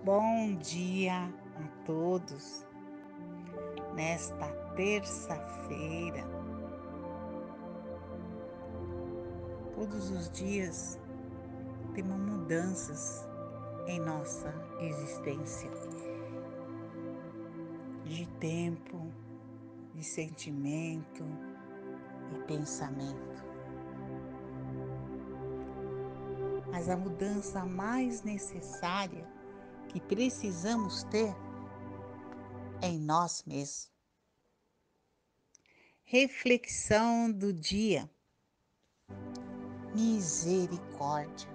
Bom dia a todos. Nesta terça-feira, todos os dias temos mudanças em nossa existência, de tempo, de sentimento e pensamento. Mas a mudança mais necessária que precisamos ter é em nós mesmos. Reflexão do dia. Misericórdia.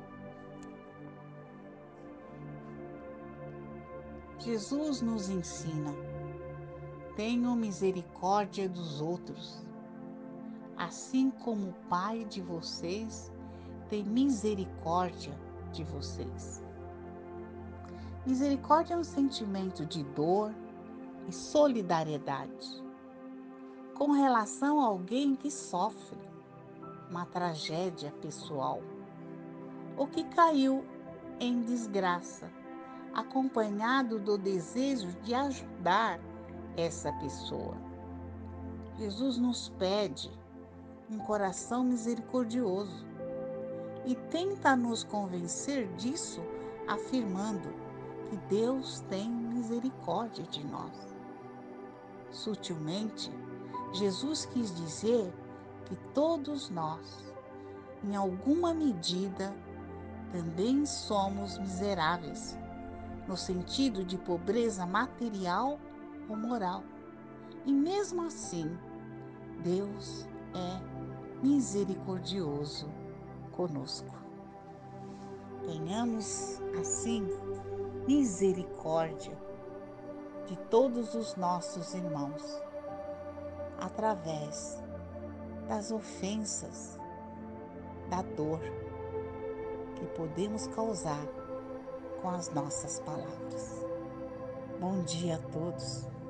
Jesus nos ensina: tenham misericórdia dos outros, assim como o Pai de vocês tem misericórdia de vocês. Misericórdia é um sentimento de dor e solidariedade com relação a alguém que sofre uma tragédia pessoal ou que caiu em desgraça, acompanhado do desejo de ajudar essa pessoa. Jesus nos pede um coração misericordioso e tenta nos convencer disso, afirmando que Deus tem misericórdia de nós. Sutilmente, Jesus quis dizer que todos nós, em alguma medida, também somos miseráveis, no sentido de pobreza material ou moral. E mesmo assim, Deus é misericordioso conosco. Tenhamos, assim, misericórdia de todos os nossos irmãos, através das ofensas, da dor que podemos causar com as nossas palavras. Bom dia a todos.